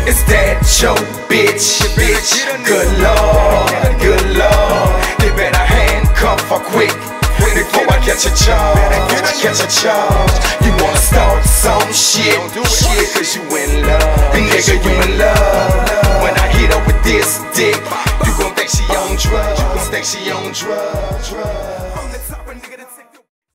Is that your bitch? Good Lord, good Lord. You better handcuff her quick before I catch a charge. You wanna start some shit, cause you in love. Nigga, you in love. When I hit her with this dick, you gon' think she on drugs.